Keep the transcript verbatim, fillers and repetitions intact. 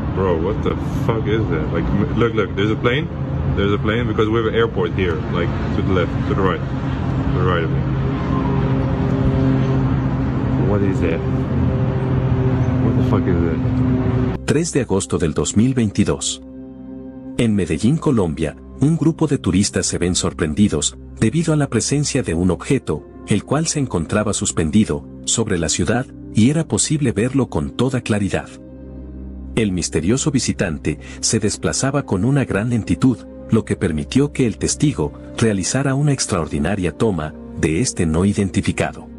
Bro, what the fuck is that? Like, m- look, look, there's a plane. There's a plane because we have an airport here, like to the left, to the right, to the right of me. What is that? What the fuck is that? tres de agosto del dos mil veintidós. En Medellín, Colombia, un grupo de turistas se ven sorprendidos debido a la presencia de un objeto, el cual se encontraba suspendido sobre la ciudad y era posible verlo con toda claridad. El misterioso visitante se desplazaba con una gran lentitud, lo que permitió que el testigo realizara una extraordinaria toma de este no identificado.